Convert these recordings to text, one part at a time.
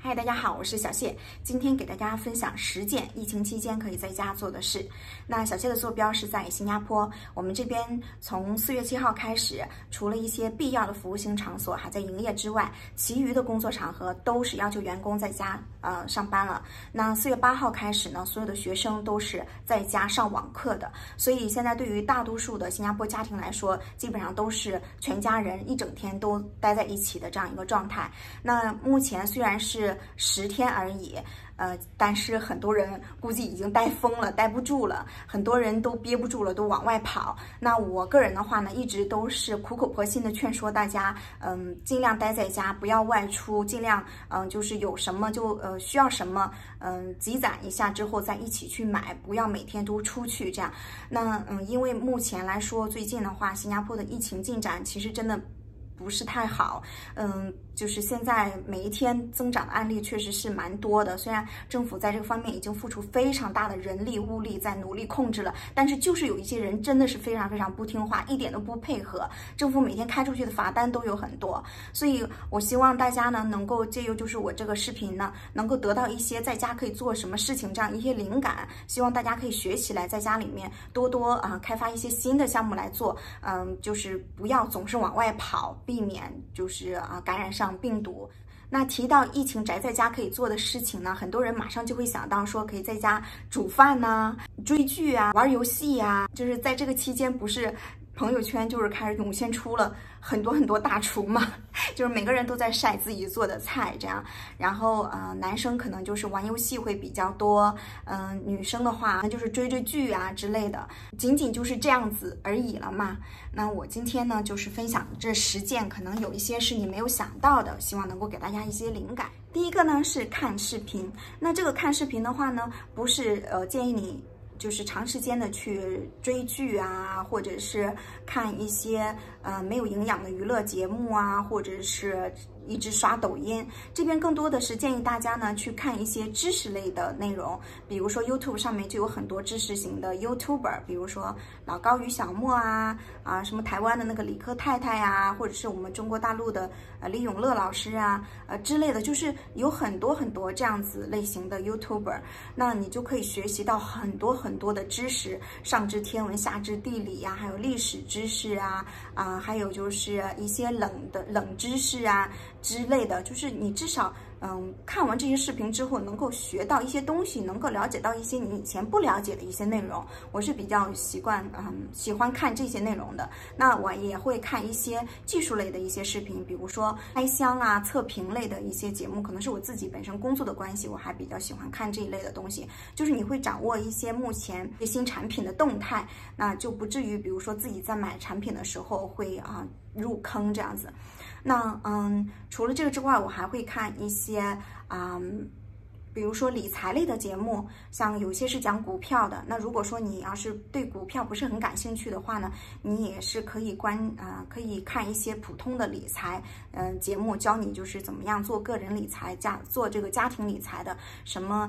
嗨，大家好，我是小谢，今天给大家分享10件疫情期间可以在家做的事。那小谢的坐标是在新加坡，我们这边从4月7号开始，除了一些必要的服务性场所还在营业之外，其余的工作场合都是要求员工在家上班了。那4月8号开始呢，所有的学生都是在家上网课的，所以现在对于大多数的新加坡家庭来说，基本上都是全家人一整天都待在一起的这样一个状态。那目前虽然是10天而已，但是很多人估计已经待疯了，待不住了，很多人都憋不住了，都往外跑。那我个人的话呢，一直都是苦口婆心的劝说大家，尽量待在家，不要外出，尽量就是有什么就需要什么，积攒一下之后再一起去买，不要每天都出去这样。那因为目前来说，最近的话，新加坡的疫情进展其实真的不是太好，就是现在每一天增长的案例确实是蛮多的。虽然政府在这个方面已经付出非常大的人力物力在努力控制了，但是就是有一些人真的是非常非常不听话，一点都不配合。政府每天开出去的罚单都有很多，所以我希望大家呢能够借由就是我这个视频呢，能够得到一些在家可以做什么事情这样一些灵感。希望大家可以学起来，在家里面多多开发一些新的项目来做，就是不要总是往外跑，避免就是感染上病毒。那提到疫情宅在家可以做的事情呢，很多人马上就会想到说可以在家煮饭呐、追剧啊、玩游戏啊。就是在这个期间，不是朋友圈就是开始涌现出了很多大厨嘛，就是每个人都在晒自己做的菜这样。然后男生可能就是玩游戏会比较多，女生的话那就是追剧啊之类的，仅仅就是这样子而已了嘛。那我今天呢就是分享这10件，可能有一些是你没有想到的，希望能够给大家一些灵感。第一个呢是看视频，那这个看视频的话呢，不是建议你就是长时间的去追剧啊，或者是看一些没有营养的娱乐节目啊，或者是一直刷抖音。这边更多的是建议大家呢去看一些知识类的内容，比如说 YouTube 上面就有很多知识型的 YouTuber， 比如说老高与小莫什么台湾的那个理科太太呀，或者是我们中国大陆的李永乐老师之类的，就是有很多这样子类型的 YouTuber， 那你就可以学习到很多的知识，上知天文下知地理还有历史知识还有就是一些冷知识之类的，就是你至少看完这些视频之后能够学到一些东西，能够了解到一些你以前不了解的一些内容。我是比较喜欢看这些内容的。那我也会看一些技术类的一些视频，比如说开箱测评类的一些节目，可能是我自己本身工作的关系，我还比较喜欢看这一类的东西。就是你会掌握一些目前新产品的动态，那就不至于比如说自己在买产品的时候会入坑这样子。那除了这个之外，我还会看一些比如说理财类的节目，像有些是讲股票的。那如果说你要是对股票不是很感兴趣的话呢，你也是可以可以看一些普通的理财节目，教你就是怎么样做个人理财，做这个家庭理财的，什么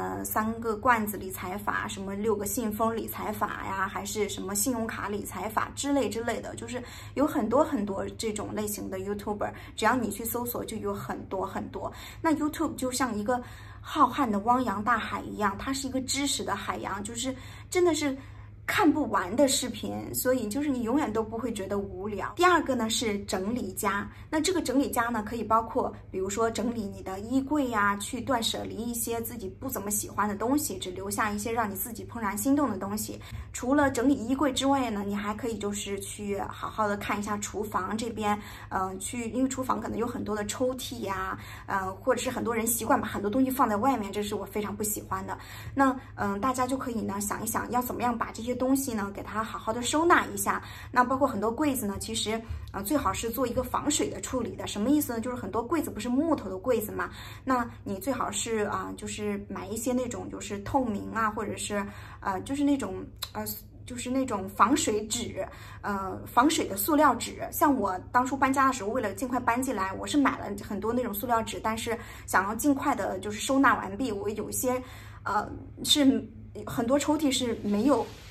3个罐子理财法，什么6个信封理财法呀，还是什么信用卡理财法之类的，就是有很多这种类型的 YouTuber， 只要你去搜索就有很多。那 YouTube 就像一个浩瀚的汪洋大海一样，它是一个知识的海洋，就是真的是看不完的视频，所以就是你永远都不会觉得无聊。第二个呢是整理家，那这个整理家呢可以包括比如说整理你的衣柜去断舍离一些自己不怎么喜欢的东西，只留下一些让你自己怦然心动的东西。除了整理衣柜之外呢，你还可以就是去好好的看一下厨房这边，因为厨房可能有很多的抽屉或者是很多人习惯把很多东西放在外面，这是我非常不喜欢的。那大家就可以呢想一想要怎么样把这些东西呢给它好好的收纳一下。那包括很多柜子呢，其实最好是做一个防水的处理的。什么意思呢？就是很多柜子不是木头的柜子嘛，那你最好是就是买一些那种就是透明或者是就是那种防水纸，防水的塑料纸。像我当初搬家的时候，为了尽快搬进来，我是买了很多那种塑料纸，但是想要尽快的就是收纳完毕，我有一些是很多抽屉是没有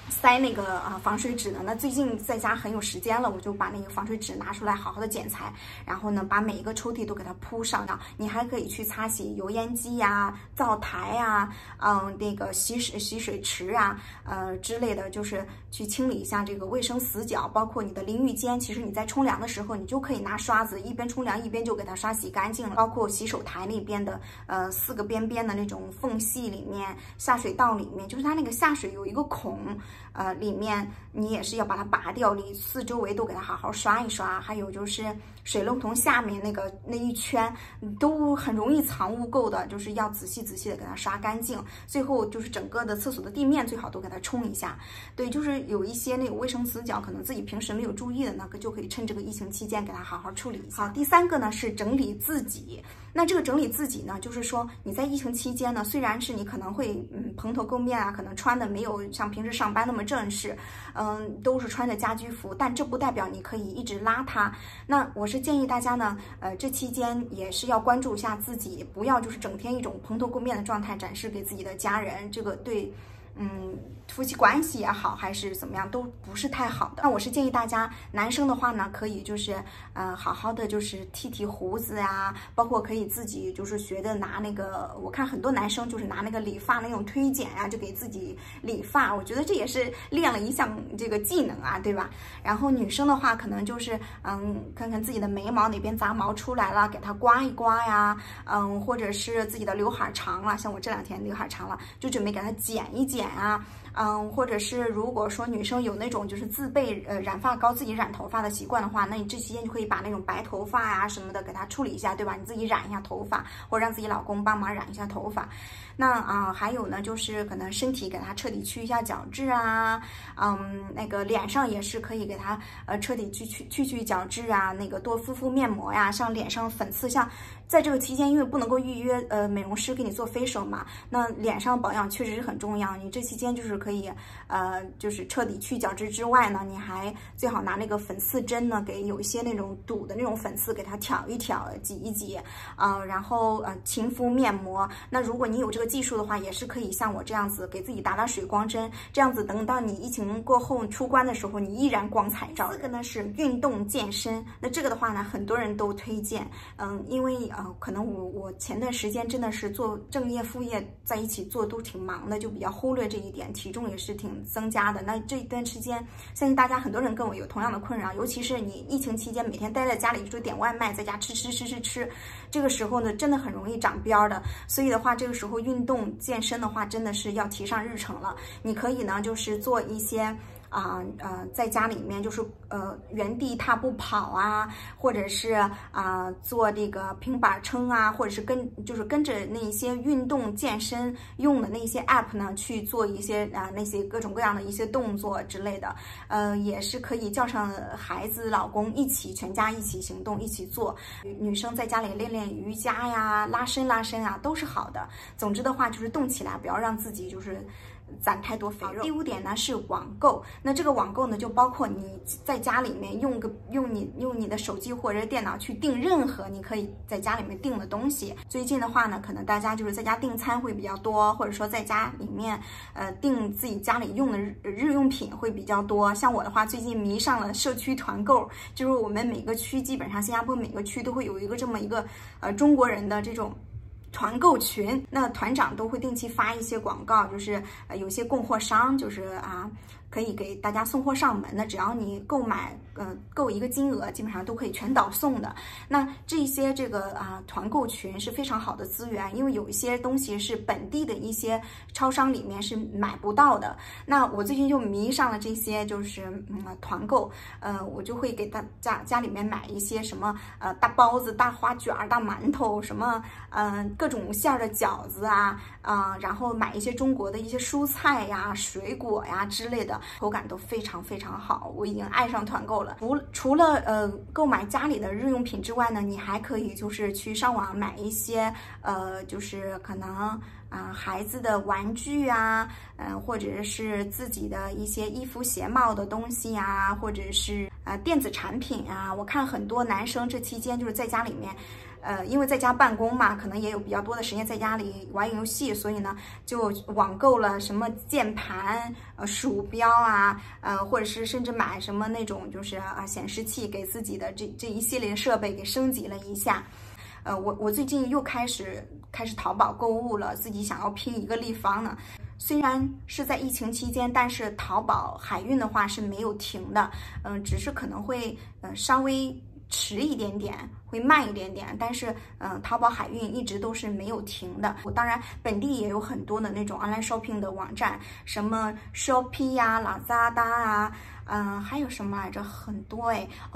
塞那个防水纸呢？那最近在家很有时间了，我就把那个防水纸拿出来好好的剪裁，然后呢把每一个抽屉都给它铺上。你还可以去擦洗油烟机呀、灶台呀、那个洗水池啊、之类的，就是去清理一下这个卫生死角，包括你的淋浴间。其实你在冲凉的时候，你就可以拿刷子一边冲凉一边就给它刷洗干净了。包括洗手台那边的4个边边的那种缝隙里面、下水道里面，就是它那个下水有一个孔。里面你也是要把它拔掉，你四周围都给它好好刷一刷。还有就是水龙头下面那一圈都很容易藏污垢的，就是要仔细的给它刷干净。最后就是整个的厕所的地面最好都给它冲一下。对，就是有一些那个卫生死角，可能自己平时没有注意的呢，就可以趁这个疫情期间给它好好处理一下。好，第3个呢是整理自己。那这个整理自己呢，就是说你在疫情期间呢，虽然是你可能会蓬头垢面啊，可能穿的没有像平时上班那么正式，都是穿着家居服，但这不代表你可以一直邋遢。那我是建议大家呢，这期间也是要关注一下自己，不要就是整天一种蓬头垢面的状态展示给自己的家人，这个对。夫妻关系也好，还是怎么样，都不是太好的。那我是建议大家，男生的话呢，可以就是好好的就是剃胡子呀，包括可以自己就是学的拿那个，我看很多男生就是拿那个理发那种推剪呀，就给自己理发，我觉得这也是练了一项这个技能啊，对吧？然后女生的话，可能就是看看自己的眉毛哪边杂毛出来了，给它刮一刮呀，或者是自己的刘海长了，像我这2天刘海长了，就准备给它剪一剪啊。或者是如果说女生有那种就是自备染发膏自己染头发的习惯的话，那你这期间就可以把那种白头发呀什么的给它处理一下，对吧？你自己染一下头发，或者让自己老公帮忙染一下头发。那还有呢，就是可能身体给它彻底去一下角质啊，那个脸上也是可以给它彻底去角质啊，那个多敷面膜呀，像脸上粉刺，像在这个期间因为不能够预约美容师给你做facial嘛，那脸上保养确实是很重要。你这期间就是可以就是彻底去角质之外呢，你还最好拿那个粉刺针呢，给有一些那种堵的那种粉刺给它挑一挑、挤一挤然后勤敷面膜。那如果你有这个技术的话，也是可以像我这样子给自己打水光针，这样子等到你疫情过后出关的时候，你依然光彩照人。这个呢是运动健身，那这个的话呢，很多人都推荐，因为可能我前段时间真的是做正业副业在一起做都挺忙的，就比较忽略这一点，体重也是挺增加的。那这一段时间，相信大家很多人跟我有同样的困扰，尤其是你疫情期间每天待在家里就点外卖，在家吃，这个时候呢真的很容易长膘的。所以的话，这个时候运动健身的话，真的是要提上日程了。你可以呢就是做一些在家里面就是原地踏步跑啊，或者是做这个平板撑啊，或者是跟着那些运动健身用的那些 app 呢去做一些那些各种各样的一些动作之类的，也是可以叫上孩子、老公一起，全家一起行动，一起做。女生在家里练练瑜伽呀、拉伸啊，都是好的。总之的话就是动起来，不要让自己就是攒太多肥肉。第5点呢是网购，那这个网购呢就包括你在家里面用你的手机或者电脑去订任何你可以在家里面订的东西。最近的话呢，可能大家就是在家订餐会比较多，或者说在家里面订自己家里用的日用品会比较多。像我的话，最近迷上了社区团购，就是我们每个区基本上新加坡每个区都会有一个这么一个中国人的这种团购群，那团长都会定期发一些广告，就是有些供货商就是可以给大家送货上门的，只要你购买够一个金额，基本上都可以全岛送的。那这些这个团购群是非常好的资源，因为有一些东西是本地的一些超商里面是买不到的。那我最近就迷上了这些就是团购，我就会给家里面买一些什么大包子、大花卷、大馒头，什么各种馅儿的饺子然后买一些中国的一些蔬菜呀、水果呀之类的，口感都非常非常好，我已经爱上团购了。除了购买家里的日用品之外呢，你还可以就是去上网买一些就是可能孩子的玩具或者是自己的一些衣服鞋帽的东西或者是电子产品我看很多男生这期间就是在家里面因为在家办公嘛，可能也有比较多的时间在家里玩游戏，所以呢，就网购了什么键盘、鼠标啊，或者是甚至买什么那种就是显示器，给自己的这一系列设备给升级了一下。我最近又开始淘宝购物了，自己想要拼一个立方呢。虽然是在疫情期间，但是淘宝海运的话是没有停的，只是可能会稍微迟一点点，会慢一点点，但是淘宝海运一直都是没有停的。当然本地也有很多的那种 online shopping 的网站，什么 Shopee 呀、Lazada 啊，还有什么来着？很多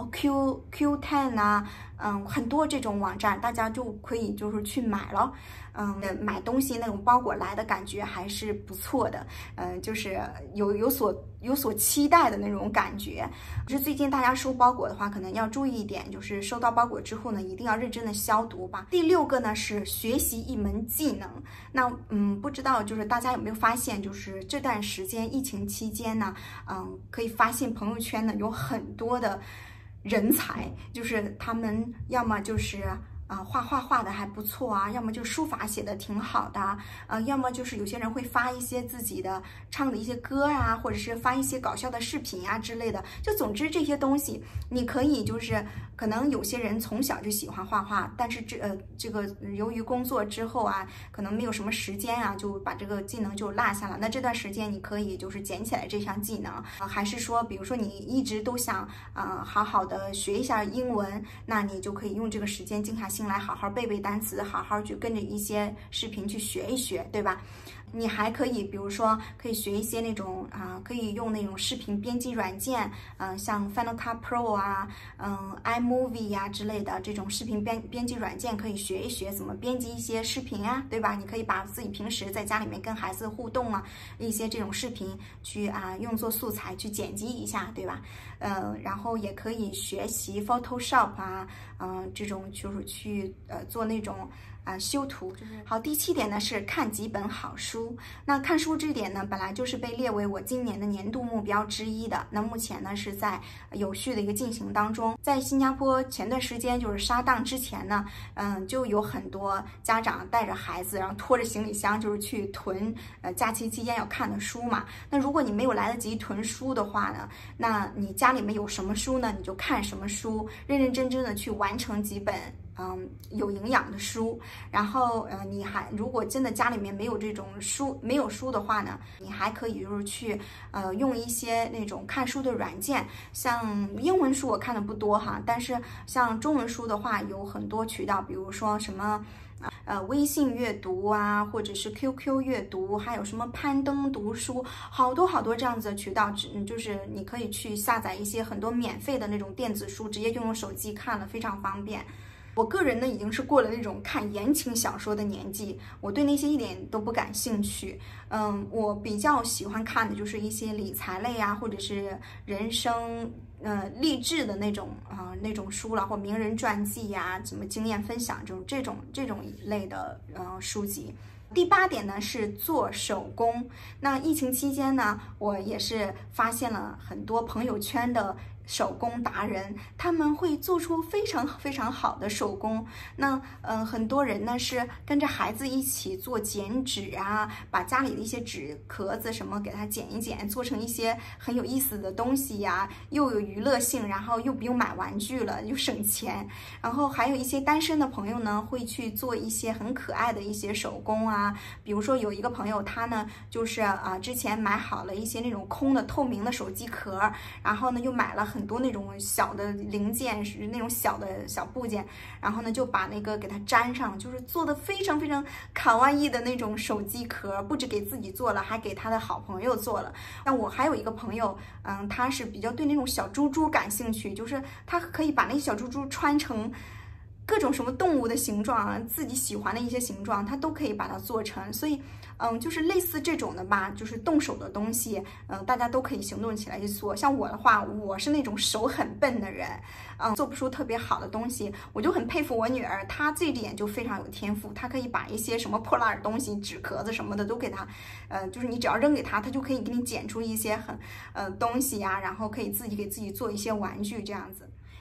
Q10 啊，很多这种网站，大家就可以就是去买了。买东西那种包裹来的感觉还是不错的，就是有所期待的那种感觉。就是最近大家收包裹的话，可能要注意一点，就是收到包裹之后呢，一定要认真的消毒吧。第6个呢是学习一门技能。那不知道就是大家有没有发现，就是这段时间疫情期间呢，可以发现朋友圈呢有很多的人才，就是他们要么就是画的还不错啊，要么就书法写的挺好的，要么就是有些人会发一些自己的唱的一些歌啊，或者是发一些搞笑的视频啊之类的。就总之这些东西，你可以就是可能有些人从小就喜欢画画，但是这个由于工作之后啊，可能没有什么时间啊，就把这个技能就落下了。那这段时间你可以就是捡起来这项技能，还是说比如说你一直都想好好的学一下英文，那你就可以用这个时间静下心来好好背背单词，好好去跟着一些视频去学一学，对吧？你还可以，比如说可以学一些那种可以用那种视频编辑软件，像 Final Cut Pro 啊，iMovie 呀之类的这种视频编辑软件，可以学一学怎么编辑一些视频啊，对吧？你可以把自己平时在家里面跟孩子互动啊，一些这种视频去用作素材去剪辑一下，对吧？然后也可以学习 Photoshop 啊，这种就是去做那种修图。好，第7点呢是看几本好书。那看书这点呢，本来就是被列为我今年的年度目标之一的。那目前呢是在有序的一个进行当中。在新加坡前段时间就是沙档之前呢，就有很多家长带着孩子，然后拖着行李箱就是去囤假期期间要看的书嘛。那如果你没有来得及囤书的话呢，那你家里面有什么书呢，你就看什么书，认认真真的去完成几本有营养的书。然后你还如果真的家里面没有这种书，没有书的话呢，你还可以就是去用一些那种看书的软件，像英文书我看的不多哈，但是像中文书的话有很多渠道，比如说什么微信阅读啊，或者是 QQ 阅读，还有什么攀登读书，好多这样子的渠道，就是你可以去下载一些很多免费的那种电子书，直接就用手机看了，非常方便。我个人呢已经是过了那种看言情小说的年纪，我对那些一点都不感兴趣。我比较喜欢看的就是一些理财类啊，或者是人生励志的那种书了，或名人传记呀，什么经验分享这种一类的书籍。第8点呢是做手工。那疫情期间呢，我也是发现了很多朋友圈的手工达人，他们会做出非常好的手工。那很多人呢是跟着孩子一起做剪纸啊，把家里的一些纸壳子什么给它剪一剪，做成一些很有意思的东西呀，又有娱乐性，然后又不用买玩具了，又省钱。然后还有一些单身的朋友呢，会去做一些很可爱的一些手工啊，比如说有一个朋友他呢就是之前买好了一些那种空的透明的手机壳，然后呢又买了很多那种小的零件，是那种小的小部件，然后呢就把那个给它粘上，就是做的非常卡哇伊的那种手机壳，不止给自己做了，还给他的好朋友做了。那我还有一个朋友，他是比较对那种小猪猪感兴趣，就是他可以把那小猪猪穿成各种什么动物的形状啊，自己喜欢的一些形状，他都可以把它做成。所以就是类似这种的吧，就是动手的东西，大家都可以行动起来去做。像我的话，我是那种手很笨的人，做不出特别好的东西。我就很佩服我女儿，她这一点就非常有天赋，她可以把一些什么破烂的东西、纸壳子什么的都给她，就是你只要扔给她，她就可以给你剪出一些很东西呀，然后可以自己给自己做一些玩具这样子。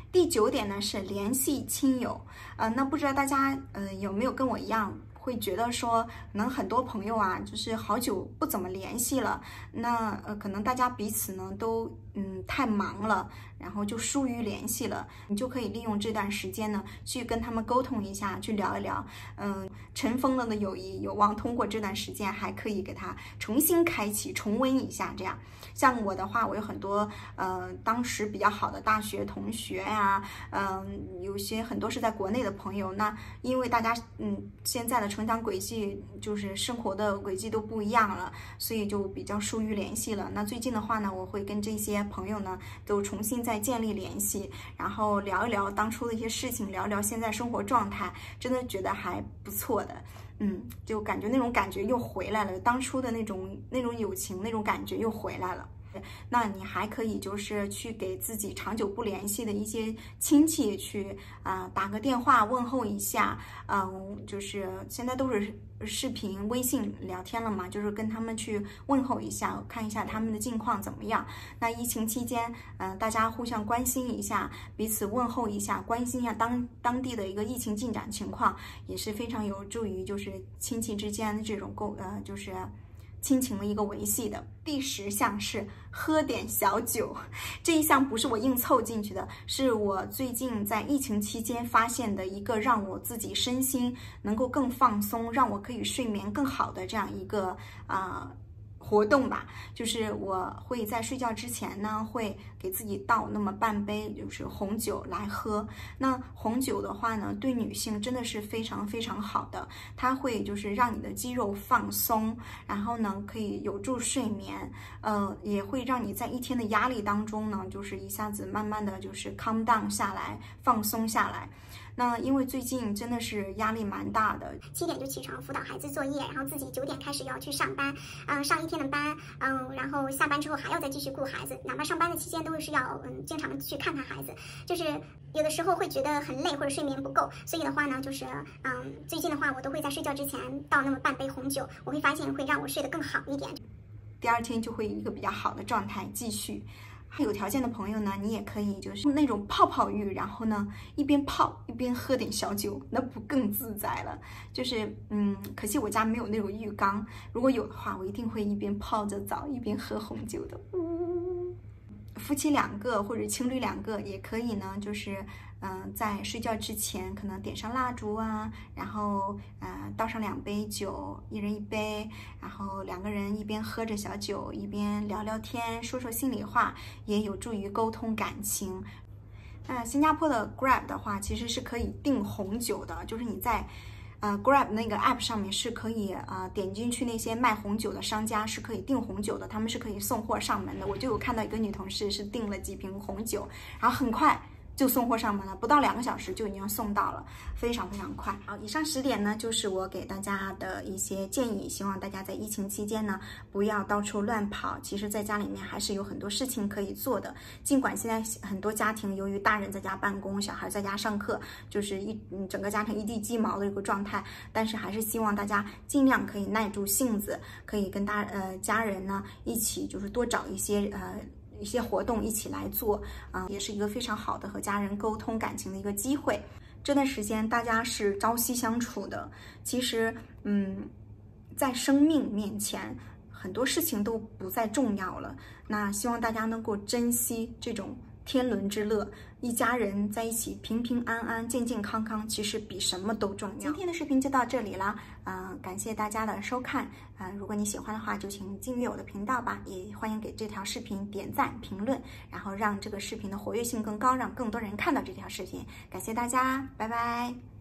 第9点呢是联系亲友，那不知道大家有没有跟我一样，会觉得说，可能很多朋友啊，就是好久不怎么联系了，那可能大家彼此呢都太忙了，然后就疏于联系了。你就可以利用这段时间呢，去跟他们沟通一下，去聊一聊，尘封了的友谊，有望通过这段时间还可以给它重新开启、重温一下。这样，像我的话，我有很多当时比较好的大学同学呀，有些很多是在国内的朋友。那因为大家现在的成长轨迹，就是生活的轨迹都不一样了，所以就比较疏于联系了。那最近的话呢，我会跟这些朋友呢都重新再建立联系，然后聊一聊当初的一些事情，聊一聊现在生活状态，真的觉得还不错的。就感觉那种感觉又回来了，当初的那种友情那种感觉又回来了。那你还可以就是去给自己长久不联系的一些亲戚去打个电话问候一下，就是现在都是视频、微信聊天了嘛，就是跟他们去问候一下，看一下他们的近况怎么样。那疫情期间，大家互相关心一下，彼此问候一下，关心一下当地的一个疫情进展情况，也是非常有助于就是亲戚之间的这种就是亲情的一个维系的。第10项是喝点小酒，这一项不是我硬凑进去的，是我最近在疫情期间发现的一个让我自己身心能够更放松，让我可以睡眠更好的这样一个活动吧。就是我会在睡觉之前呢，会给自己倒那么半杯就是红酒来喝。那红酒的话呢，对女性真的是非常非常好的，它会就是让你的肌肉放松，然后呢可以有助睡眠，也会让你在一天的压力当中呢，就是一下子慢慢的就是 calm down 下来，放松下来。那因为最近真的是压力蛮大的 ，7点就起床辅导孩子作业，然后自己9点开始要去上班，上一天的班，然后下班之后还要再继续顾孩子，哪怕上班的期间都是要经常去看孩子，就是有的时候会觉得很累或者睡眠不够，所以的话呢，就是最近的话我都会在睡觉之前倒那么半杯红酒，我会发现会让我睡得更好一点， 第2天就会一个比较好的状态继续。有条件的朋友呢，你也可以就是那种泡泡浴，然后呢一边泡一边喝点小酒，那不更自在了？就是可惜我家没有那种浴缸，如果有的话，我一定会一边泡着澡一边喝红酒的。夫妻2个或者情侣2个也可以呢，就是在睡觉之前可能点上蜡烛啊，然后倒上2杯酒，一人1杯，然后2个人一边喝着小酒，一边聊聊天，说说心里话，也有助于沟通感情。新加坡的 Grab 的话，其实是可以订红酒的，就是你在Grab 那个 app 上面是可以点进去那些卖红酒的商家是可以订红酒的，他们是可以送货上门的。我就有看到一个女同事是订了几瓶红酒，然后很快就送货上门了，不到2个小时就已经送到了，非常非常快。好，以上10点呢，就是我给大家的一些建议，希望大家在疫情期间呢，不要到处乱跑。其实在家里面还是有很多事情可以做的，尽管现在很多家庭由于大人在家办公，小孩在家上课，就是整个家庭一地鸡毛的一个状态，但是还是希望大家尽量可以耐住性子，可以跟家人呢一起就是多找一些活动一起来做，也是一个非常好的和家人沟通感情的一个机会。这段时间大家是朝夕相处的，其实在生命面前很多事情都不再重要了，那希望大家能够珍惜这种天伦之乐，一家人在一起平平安安、健健康康，其实比什么都重要。今天的视频就到这里了，感谢大家的收看，如果你喜欢的话，就请订阅我的频道吧，也欢迎给这条视频点赞、评论，然后让这个视频的活跃性更高，让更多人看到这条视频。感谢大家，拜拜。